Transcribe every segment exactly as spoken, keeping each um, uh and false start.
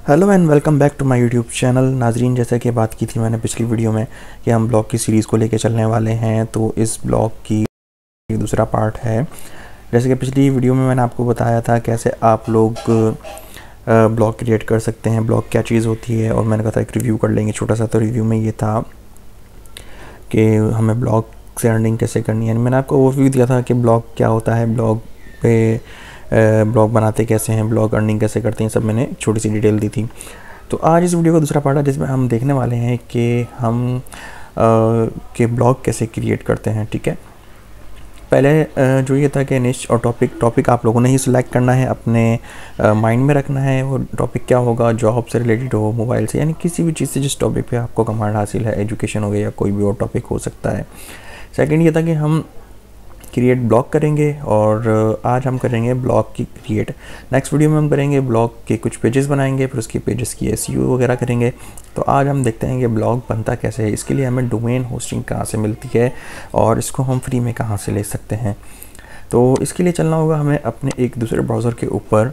Hello and welcome back to my YouTube channel. नाजरीन, जैसा कि बात की थी मैंने पिछली वीडियो में कि हम ब्लॉग की सीरीज़ को लेके चलने वाले हैं, तो इस ब्लॉग की दूसरा पार्ट है। जैसे कि पिछली वीडियो में मैंने आपको बताया था कैसे आप लोग ब्लॉग क्रिएट कर सकते हैं, ब्लॉग क्या चीज़ होती है, और मैंने कहा था एक रिव्यू कर लेंगे छोटा सा। तो रिव्यू में ये था कि हमें ब्लॉग से अर्निंग कैसे करनी है। मैंने आपको ओवरव्यू दिया था कि ब्लॉग क्या होता है, ब्लॉग पे ब्लॉग बनाते कैसे हैं, ब्लॉग अर्निंग कैसे करते हैं, सब मैंने छोटी सी डिटेल दी थी। तो आज इस वीडियो का दूसरा पार्ट है जिसमें हम देखने वाले हैं कि हम के ब्लॉग कैसे क्रिएट करते हैं। ठीक है, पहले आ, जो ये था कि निश और टॉपिक टॉपिक आप लोगों ने ही सिलेक्ट करना है, अपने माइंड में रखना है। वो टॉपिक क्या होगा, जॉब से रिलेटेड हो, मोबाइल से, यानी किसी भी चीज़ से जिस टॉपिक पे आपको कमांड हासिल है, एजुकेशन हो गया या कोई भी और टॉपिक हो सकता है। सेकंड ये था कि हम क्रिएट ब्लॉग करेंगे, और आज हम करेंगे ब्लॉग की क्रिएट। नेक्स्ट वीडियो में हम करेंगे ब्लॉग के कुछ पेजेस बनाएंगे, फिर उसके पेजेस की एसईओ वगैरह करेंगे। तो आज हम देखते हैं कि ब्लॉग बनता कैसे है, इसके लिए हमें डोमेन होस्टिंग कहाँ से मिलती है और इसको हम फ्री में कहाँ से ले सकते हैं। तो इसके लिए चलना होगा हमें अपने एक दूसरे ब्राउज़र के ऊपर।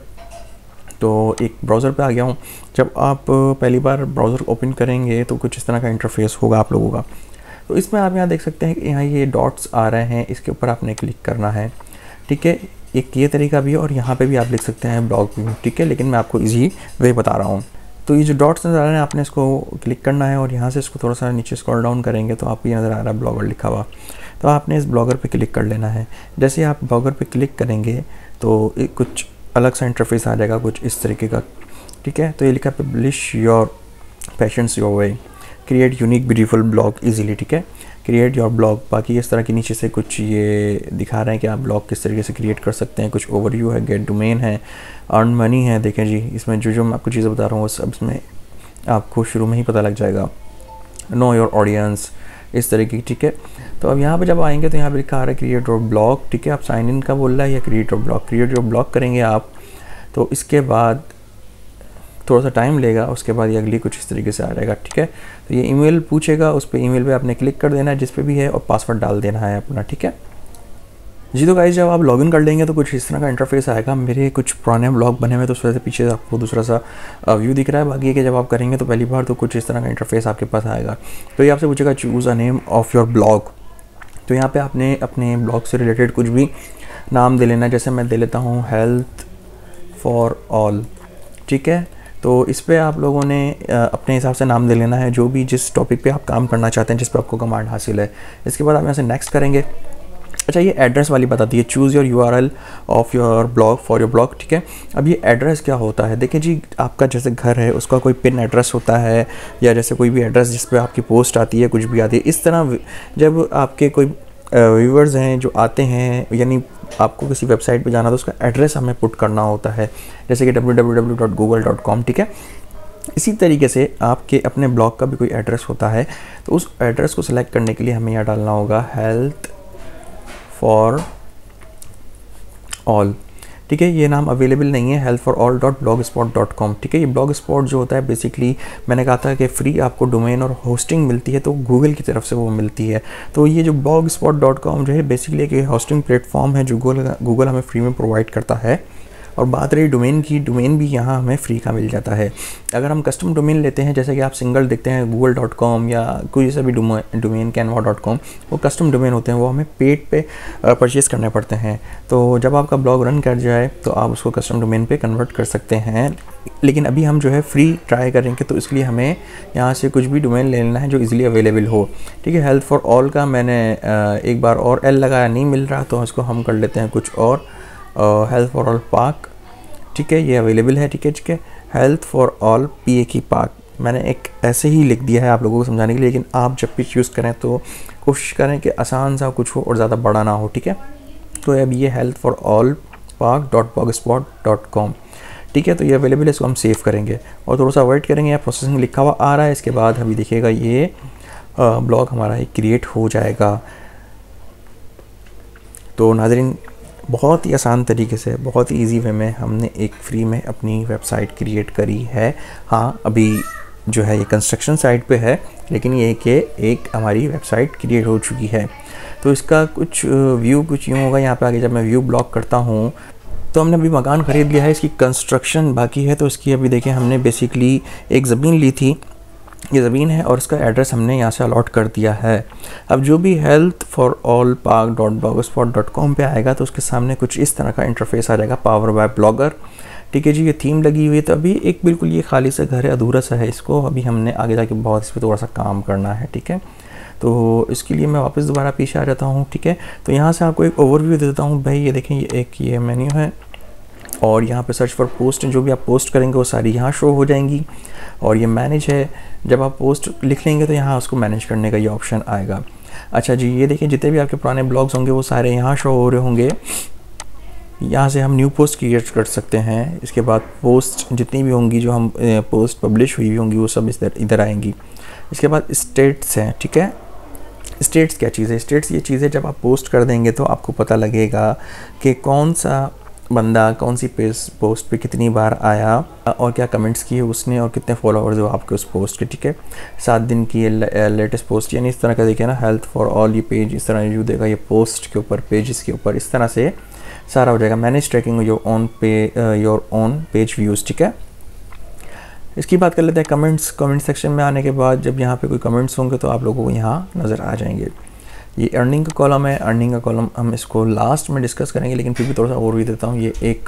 तो एक ब्राउज़र पे आ गया हूँ। जब आप पहली बार ब्राउज़र ओपन करेंगे तो कुछ इस तरह का इंटरफेस होगा आप लोगों का। तो इसमें आप यहाँ देख सकते हैं कि यहाँ ये डॉट्स आ रहे हैं, इसके ऊपर आपने क्लिक करना है। ठीक है, एक ये तरीका भी है, और यहाँ पे भी आप लिख सकते हैं ब्लॉग व्यू। ठीक है, लेकिन मैं आपको इजी वे बता रहा हूँ। तो ये जो डॉट्स नज़र आ रहे हैं, आपने इसको क्लिक करना है, और यहाँ से इसको थोड़ा सा नीचे स्क्रॉल डाउन करेंगे तो आपको ये नज़र आ रहा है ब्लॉगर लिखा हुआ। तो आपने इस ब्लॉगर पर क्लिक कर लेना है। जैसे आप ब्लॉगर पर क्लिक करेंगे तो एक कुछ अलग सा इंटरफेस आ जाएगा, कुछ इस तरीके का। ठीक है, तो ये लिखा publish your passions your way, create unique beautiful blog easily. ठीक है, क्रिएट योर ब्लॉग। बाकी इस तरह के नीचे से कुछ ये दिखा रहे हैं कि आप ब्लॉग किस तरीके से क्रिएट कर सकते हैं। कुछ ओवरव्यू है, गेट डोमेन है, अर्न मनी है। देखें जी, इसमें जो जो मैं आपको चीज़ें बता रहा हूँ वो सब इसमें आपको शुरू में ही पता लग जाएगा। नो योर ऑडियंस, इस तरीके की। ठीक है, तो अब यहाँ पे जब आएंगे तो यहाँ पे लिखा आ रहा है क्रिएट योर ब्लॉग। ठीक है, आप साइन इन का बोल रहा है या create your blog. Create your blog करेंगे आप, तो इसके बाद थोड़ा सा टाइम लेगा, उसके बाद ये अगली कुछ इस तरीके से आ जाएगा। ठीक है, तो ये ईमेल पूछेगा, उस पर ईमेल पे आपने क्लिक कर देना है जिस पे भी है, और पासवर्ड डाल देना है अपना। ठीक है जी। तो गाइस, जब आप लॉगिन कर लेंगे तो कुछ इस तरह का इंटरफेस आएगा। मेरे कुछ पुराने ब्लॉग बने हुए तो उस वजह से पीछे आपको दूसरा सा व्यू दिख रहा है। बाकी कि जब आप करेंगे तो पहली बार तो कुछ इस तरह का इंटरफेस आपके पास आएगा। तो ये आपसे पूछेगा choose a name of your blog. तो यहाँ पर आपने अपने ब्लॉग से रिलेटेड कुछ भी नाम दे लेना है। जैसे मैं दे लेता हूँ हेल्थ फॉर ऑल। ठीक है, तो इस पे आप लोगों ने अपने हिसाब से नाम दे लेना है, जो भी जिस टॉपिक पे आप काम करना चाहते हैं, जिस पे आपको कमांड हासिल है। इसके बाद आप यहाँ से नेक्स्ट करेंगे। अच्छा, ये एड्रेस वाली बताती है, choose your URL of your blog for your blog. ठीक है, अब ये एड्रेस क्या होता है, देखिए जी, आपका जैसे घर है उसका कोई पिन एड्रेस होता है, या जैसे कोई भी एड्रेस जिस पे आपकी पोस्ट आती है, कुछ भी आती है। इस तरह जब आपके कोई व्यूवर्स हैं जो आते हैं, यानी आपको किसी वेबसाइट पे जाना तो उसका एड्रेस हमें पुट करना होता है, जैसे कि W W W dot Google dot com. ठीक है, इसी तरीके से आपके अपने ब्लॉग का भी कोई एड्रेस होता है। तो उस एड्रेस को सिलेक्ट करने के लिए हमें यहाँ डालना होगा हेल्थ फॉर ऑल। ठीक है, ये नाम अवेलेबल नहीं है, health for all dot blog spot dot com. ठीक है, ये ब्लॉग स्पॉट जो होता है बेसिकली मैंने कहा था कि फ्री आपको डोमेन और होस्टिंग मिलती है, तो गूगल की तरफ से वो मिलती है। तो ये जो ब्लॉग स्पॉट डॉट कॉम जो है बेसिकली एक होस्टिंग प्लेटफॉर्म है जो गूगल गूगल हमें फ्री में प्रोवाइड करता है। और बात रही डोमेन की, डोमेन भी यहाँ हमें फ्री का मिल जाता है। अगर हम कस्टम डोमेन लेते हैं, जैसे कि आप सिंगल देखते हैं गूगल डॉट कॉम या कोई सा भी डोमेन, कैनवा डॉट कॉम, वो कस्टम डोमेन होते हैं, वो हमें पेड पे परचेज़ करने पड़ते हैं। तो जब आपका ब्लॉग रन कर जाए तो आप उसको कस्टम डोमेन पे कन्वर्ट कर सकते हैं। लेकिन अभी हम जो है फ्री ट्राई करेंगे, तो इसलिए हमें यहाँ से कुछ भी डोमेन ले लेना है जो इजीली अवेलेबल हो। ठीक है, हेल्थ फॉर ऑल का मैंने एक बार और एल लगाया, नहीं मिल रहा, तो इसको हम कर लेते हैं कुछ और, हेल्थ फॉर ऑल पार्क। ठीक है, ये अवेलेबल है। ठीक है, ठीक है, health for all P A की पार्क मैंने एक ऐसे ही लिख दिया है आप लोगों को समझाने के लिए, लेकिन आप जब भी चूज़ करें तो कोशिश करें कि आसान सा कुछ हो और ज़्यादा बड़ा ना हो। ठीक है, तो अब ये health for all park dot blog spot dot com. ठीक है, तो ये अवेलेबल है, इसको हम सेव करेंगे और थोड़ा सा वेट करेंगे। यहाँ प्रोसेसिंग लिखा हुआ आ रहा है, इसके बाद अभी देखिएगा ये ब्लॉग हमारा एक क्रिएट हो जाएगा। तो नाज़रीन, बहुत ही आसान तरीके से, बहुत ही इजी वे में हमने एक फ्री में अपनी वेबसाइट क्रिएट करी है। हाँ, अभी जो है ये कंस्ट्रक्शन साइट पे है, लेकिन ये कि एक हमारी वेबसाइट क्रिएट हो चुकी है। तो इसका कुछ व्यू कुछ यूँ होगा। यहाँ पे आगे जब मैं व्यू ब्लॉक करता हूँ तो हमने अभी मकान ख़रीद लिया है, इसकी कंस्ट्रक्शन बाकी है। तो इसकी अभी देखें हमने बेसिकली एक ज़मीन ली थी, ये ज़मीन है और इसका एड्रेस हमने यहाँ से अलॉट कर दिया है। अब जो भी health for all park dot blog spot dot com पर आएगा तो उसके सामने कुछ इस तरह का इंटरफेस आ जाएगा, पावर बाय ब्लॉगर। ठीक है जी, ये थीम लगी हुई है। तो अभी एक बिल्कुल ये खाली सा घर है, अधूरा सा है, इसको अभी हमने आगे जाके बहुत इस पर थोड़ा सा काम करना है। ठीक है, तो इसके लिए मैं वापस दोबारा पीछे आ जाता हूँ। ठीक है, तो यहाँ से आपको एक ओवरव्यू दे देता हूँ भाई। ये देखें, ये एक ये मेन्यू है और यहाँ पे सर्च फॉर पोस्ट, जो भी आप पोस्ट करेंगे वो सारी यहाँ शो हो जाएंगी। और ये मैनेज है, जब आप पोस्ट लिख लेंगे तो यहाँ उसको मैनेज करने का ये ऑप्शन आएगा। अच्छा जी, ये देखिए जितने भी आपके पुराने ब्लॉग्स होंगे वो सारे यहाँ शो हो रहे होंगे। यहाँ से हम न्यू पोस्ट क्रिएट कर सकते हैं। इसके बाद पोस्ट जितनी भी होंगी जो हम पोस्ट पब्लिश हुई होंगी वो सब इधर इधर आएंगी। इसके बाद स्टेट्स हैं। ठीक है, स्टेट्स क्या चीज़ है? स्टेट्स ये चीज़ है जब आप पोस्ट कर देंगे तो आपको पता लगेगा कि कौन सा बंदा कौन सी पेज पोस्ट पे कितनी बार आया और क्या कमेंट्स किए उसने और कितने फॉलोअर्स हो आपके उस पोस्ट के। ठीक है, सात दिन की लेटेस्ट पोस्ट, यानी इस तरह का देखिए ना, हेल्थ फॉर ऑल, ये पेज इस तरह जो देगा ये पोस्ट के ऊपर, पेजेस के ऊपर, इस तरह से सारा हो जाएगा। मैनेज ट्रैकिंग योर ओन पे योर ओन पेज व्यूज़। ठीक है, इसकी बात कर लेते हैं कमेंट्स। कमेंट सेक्शन में आने के बाद जब यहाँ पे कोई कमेंट्स होंगे तो आप लोगों को यहाँ नज़र आ जाएंगे। ये अर्निंग का कॉलम है, अर्निंग का कॉलम हम इसको लास्ट में डिस्कस करेंगे, लेकिन फिर भी थोड़ा सा और भी देता हूँ। ये एक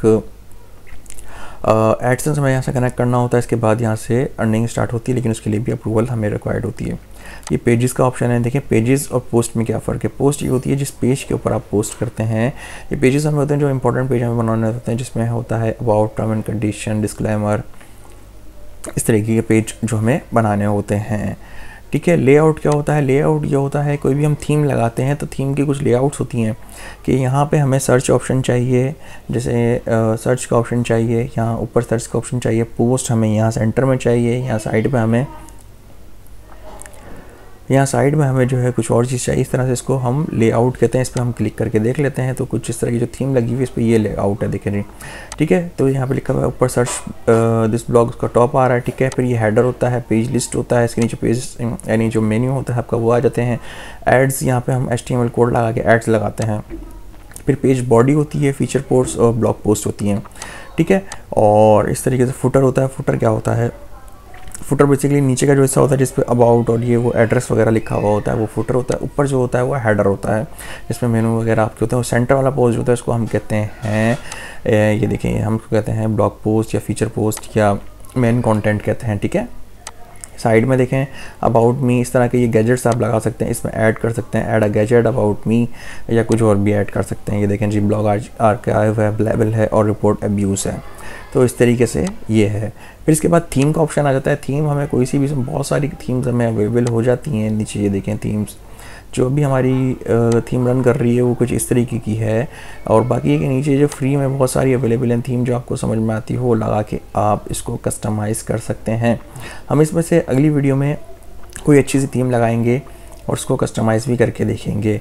एडसेंस में यहाँ से कनेक्ट करना होता है, इसके बाद यहाँ से अर्निंग स्टार्ट होती है, लेकिन उसके लिए भी अप्रूवल हमें रिक्वायर्ड होती है। ये पेजेस का ऑप्शन है। देखिए पेजेस और पोस्ट में क्या फ़र्क है। पोस्ट ये होती है जिस पेज के ऊपर आप पोस्ट करते हैं। ये पेजेस हमें होते हैं जो इंपॉर्टेंट पेज हमें बनाने होते हैं, जिसमें होता है about, term and condition, disclaimer, इस तरीके के पेज जो हमें बनाने होते हैं। ठीक है, लेआउट क्या होता है? लेआउट ये होता है कोई भी हम थीम लगाते हैं तो थीम की कुछ लेआउट्स होती हैं कि यहाँ पे हमें सर्च ऑप्शन चाहिए, जैसे सर्च का ऑप्शन चाहिए, यहाँ ऊपर सर्च का ऑप्शन चाहिए, पोस्ट हमें यहाँ सेंटर में चाहिए, यहाँ साइड पे हमें यहाँ साइड में हमें जो है कुछ और चीज़ चाहिए। इस तरह से इसको हम लेआउट कहते हैं। इस पर हम क्लिक करके देख लेते हैं तो कुछ इस तरह की जो थीम लगी हुई है इस पर ये लेआउट है, देखें जी। ठीक है, तो यहाँ पे लिखा हुआ है ऊपर सर्च दिस ब्लॉग का टॉप आ रहा है। ठीक है, फिर ये हेडर होता है, पेज लिस्ट होता है, इसके नीचे पेज यानी जो मेन्यू होता है आपका वो आ जाते हैं। एड्स, यहाँ पे हम H T M L code लगा के एड्स लगाते हैं। फिर पेज बॉडी होती है, फीचर पोस्ट और ब्लॉग पोस्ट होती हैं। ठीक है, और इस तरीके से फुटर होता है। फुटर क्या होता है? फुटर बेसिकली नीचे का जो हिस्सा होता है जिसपे अबाउट और ये वो एड्रेस वगैरह लिखा हुआ होता है वो फुटर होता है। ऊपर जो होता है वो हेडर होता है जिसमें मेनू वगैरह आपके होते हैं। सेंटर वाला पोस्ट होता है इसको हम कहते हैं, ये देखिए हम उसको कहते हैं ब्लॉग पोस्ट या फीचर पोस्ट या मेन कंटेंट कहते हैं। ठीक है, साइड में देखें अबाउट मी, इस तरह के ये गैजेट्स आप लगा सकते हैं, इसमें ऐड कर सकते हैं, add a gadget about me या कुछ और भी ऐड कर सकते हैं। ये देखें जी, ब्लॉग आर्काइव है, अवेलेबल है और रिपोर्ट अब्यूज़ है। तो इस तरीके से ये है। फिर इसके बाद थीम का ऑप्शन आ जाता है। थीम हमें कोई सी भी, बहुत सारी थीम्स हमें अवेलेबल हो जाती हैं। नीचे ये देखें थीम्स, जो भी हमारी थीम रन कर रही है वो कुछ इस तरीके की है। और बाकी ये कि नीचे जो फ्री में बहुत सारी अवेलेबल हैं थीम, जो आपको समझ में आती हो वो लगा के आप इसको कस्टमाइज़ कर सकते हैं। हम इसमें से अगली वीडियो में कोई अच्छी सी थीम लगाएंगे और उसको कस्टमाइज़ भी करके देखेंगे।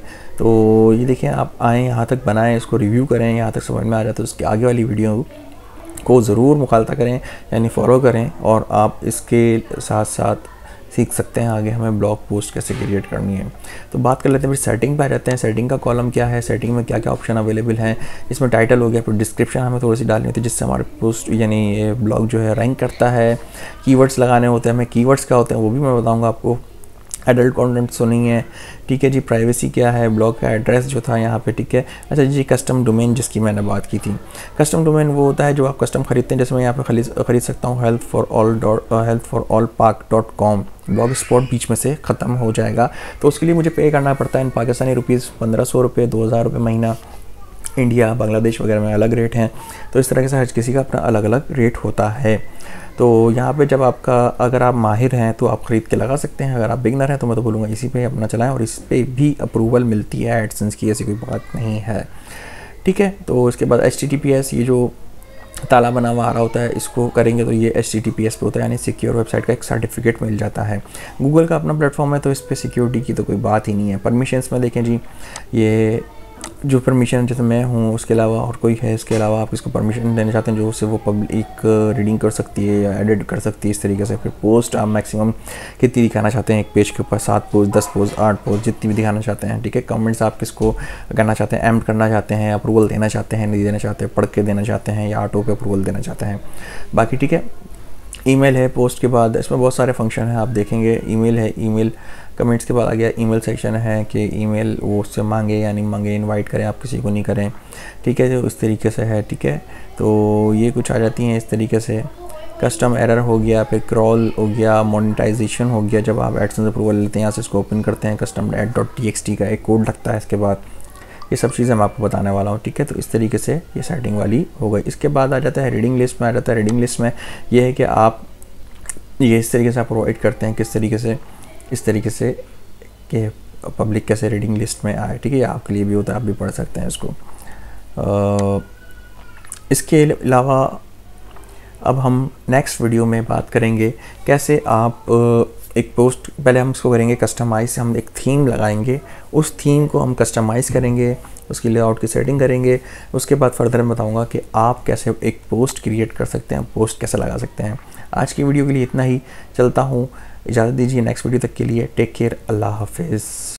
तो ये देखें, आप आएँ यहाँ तक बनाएं, इसको रिव्यू करें, यहाँ तक समझ में आ जाए तो उसकी आगे वाली वीडियो को ज़रूर मुखालता करें, यानी फॉलो करें, और आप इसके साथ साथ सीख सकते हैं आगे हमें ब्लॉग पोस्ट कैसे क्रिएट करनी है। तो बात कर लेते हैं, फिर सेटिंग पे आ जाते हैं। सेटिंग का कॉलम क्या है, सेटिंग में क्या क्या ऑप्शन अवेलेबल हैं। इसमें टाइटल हो गया, फिर डिस्क्रिप्शन हमें थोड़ी सी डालनी होती है जिससे हमारे पोस्ट यानी ये ब्लॉग जो है रैंक करता है। कीवर्ड्स लगाने होते हैं हमें, कीवर्ड्स क्या होते हैं वो भी मैं बताऊँगा आपको। एडल्ट कंटेंट तो नहीं है। ठीक है जी, प्राइवेसी क्या है, ब्लॉग का एड्रेस जो था यहाँ पे। ठीक है, अच्छा जी, कस्टम डोमेन जिसकी मैंने बात की थी। कस्टम डोमेन वो होता है जो आप कस्टम खरीदते हैं, जैसे मैं यहाँ पे खरीद खरीद सकता हूँ health for all dot health for all park dot com. Blogspot बीच में से ख़त्म हो जाएगा तो उसके लिए मुझे पे करना पड़ता है इन पाकिस्तानी रुपीज़ पंद्रह सौ रुपये, दो हज़ार रुपये महीना। इंडिया, बांग्लादेश वगैरह में अलग रेट हैं। तो इस तरह से हर किसी का अपना अलग अलग रेट होता है। तो यहाँ पे जब आपका, अगर आप माहिर हैं तो आप ख़रीद के लगा सकते हैं, अगर आप बिगनर हैं तो मैं तो बोलूँगा इसी पे अपना चलाएं, और इस पे भी अप्रूवल मिलती है एडसेंस की, ऐसी कोई बात नहीं है। ठीक है, तो इसके बाद H T T P S, ये जो ताला बना हुआ आ रहा होता है, इसको करेंगे तो ये H T T P S पे होता है, यानी सिक्योर वेबसाइट का एक सर्टिफिकेट मिल जाता है। गूगल का अपना प्लेटफॉर्म है तो इस पर सिक्योरिटी की तो कोई बात ही नहीं है। परमिशंस में देखें जी, ये जो परमिशन जैसे मैं हूँ उसके अलावा और कोई है, इसके अलावा आप इसको परमिशन देना चाहते हैं जो उससे वो पब्लिक रीडिंग कर सकती है या एडिट कर सकती है इस तरीके से। फिर पोस्ट आप मैक्सिमम कितनी दिखाना चाहते हैं एक पेज के ऊपर, सात पोस्ट, दस पोस्ट, आठ पोस्ट, जितनी भी दिखाना चाहते हैं, ठीक है। कमेंट्स आप किसको करना चाहते हैं, एम्प्ट करना चाहते हैं, अप्रूवल देना चाहते हैं, नहीं देना चाहते, पढ़ के देना चाहते हैं या ऑटो पे अप्रूवल देना चाहते हैं, बाकी ठीक है। ईमेल है पोस्ट के बाद, इसमें बहुत सारे फंक्शन हैं आप देखेंगे। ईमेल है, ईमेल कमेंट्स के बाद आ गया ईमेल सेक्शन है कि ईमेल वो उससे मांगे या नहीं मांगे, इनवाइट करें आप किसी को नहीं करें, ठीक है, जो इस तरीके से है, ठीक है। तो ये कुछ आ जाती हैं इस तरीके से। कस्टम एरर हो गया, फिर क्रॉल हो गया, मोनेटाइजेशन हो गया, जब आप एडसेंस अप्रूवल लेते हैं यहाँ से इसको ओपन करते हैं, custom ad dot T X T का एक कोड लगता है इसके बाद, ये सब चीज़ें मैं आपको बताने वाला हूँ, ठीक है। तो इस तरीके से ये सेटिंग वाली हो गई। इसके बाद आ जाता है रीडिंग लिस्ट में, आ जाता है रीडिंग लिस्ट में ये है कि आप ये इस तरीके से आप प्रोवाइड करते हैं, किस तरीके से, इस तरीके से कि पब्लिक कैसे रीडिंग लिस्ट में आए, ठीक है। ये आपके लिए भी होता है, आप भी पढ़ सकते हैं इसको। आ, इसके अलावा अब हम नेक्स्ट वीडियो में बात करेंगे कैसे आप एक पोस्ट, पहले हम इसको करेंगे कस्टमाइज़, हम एक थीम लगाएंगे, उस थीम को हम कस्टमाइज़ करेंगे, उसकी लेआउट की सेटिंग करेंगे। उसके बाद फर्दर मैं बताऊंगा कि आप कैसे एक पोस्ट क्रिएट कर सकते हैं, पोस्ट कैसे लगा सकते हैं। आज की वीडियो के लिए इतना ही, चलता हूँ, इजाज़त दीजिए नेक्स्ट वीडियो तक के लिए। टेक केयर, अल्लाह हाफिज़।